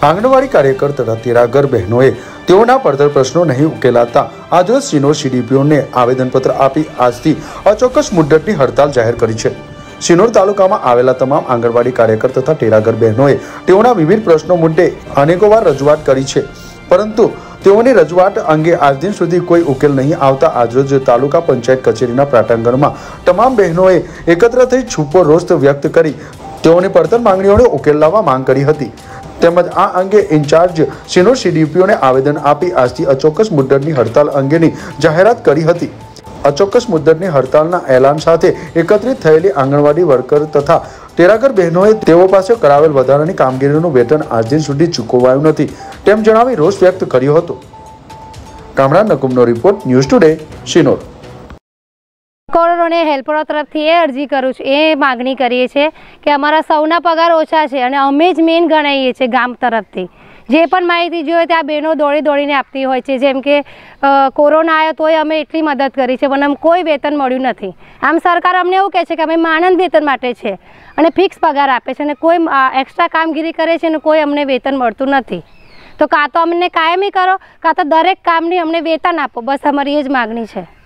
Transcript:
આંગણવાડી કાર્યકર તથા તેરાગર બહેનોએ તેઓના પડતર પ્રશ્નો નહીં ઉકેલાતા આજરોજ શિનોર સીડીપીઓને આવેદનપત્ર આપી આજથી અચોક્કસ મુદ્દતની હડતાલ જાહેર કરી છે। શિનોર તાલુકામાં આવેલા તમામ આંગણવાડી કાર્યકર તથા તેરાગર બહેનોએ તેઓના વિવિધ પ્રશ્નો મુદ્દે અનેકોવાર રજૂઆત કરી છે, પરંતુ તેઓની રજૂઆત અંગે આજ દિન સુધી કોઈ ઉકેલ નહીં આવતા આજરોજ તાલુકા પંચાયત કચેરીના પ્રાંગણમાં તમામ બહેનોએ એકત્ર થઈ છૂપો રોષ વ્યક્ત કરી તેઓની પડતર માંગણીઓને ઉકેલ લાવવા માંગ કરી હતી। તેમજ આ અંગે ઇન્ચાર્જ શિનોર સીડીપીઓને આવેદન આપી આજથી અચોક્કસ મુદ્દતની હડતાલ અંગેની જાહેરાત કરી હતી। અચોક્કસ મુદ્દતની હડતાલના એલાન સાથે એકત્રિત થયેલી આંગણવાડી વર્કર તથા તેરાગર બહેનોએ તેઓ પાસે કરાવેલ વધારાની કામગીરીનું વેતન આજ દિન સુધી ચૂકવાયું નથી તેમ જણાવી રોષ વ્યક્ત કર્યો હતો। કામરાજ નકુમનો રિપોર્ટ, ન્યૂઝ ટુડે, શિનોર। કોરોને હેલ્પરો तरफથી એ અરજી કરું છું, એ માગણી કરીએ છીએ કે અમારા સૌના પગાર ઓછા છે અને અમે જ મેઇન ગણાઈએ છીએ ગામ તરફથી। જે પણ માહિતી જોઈએ ત્યાં બહેનો દોડીને આપતી હોય છે, જેમ કે કોરોના આવ્યો તોય અમે એટલી મદદ કરી છે પણ અમને કોઈ વેતન મળ્યું નથી। આમ સરકાર અમને એવું કહે છે કે અમે માનદ વેતન માટે છે અને ફિક્સ પગાર આપે છે અને કોઈ એક્સ્ટ્રા કામગીરી કરે છે અને કોઈ અમને વેતન મળતું નથી। તો કાં તો અમને કાયમી કરો કાં તો દરેક કામની અમને વેતન આપો, બસ અમારી એ જ માગણી છે।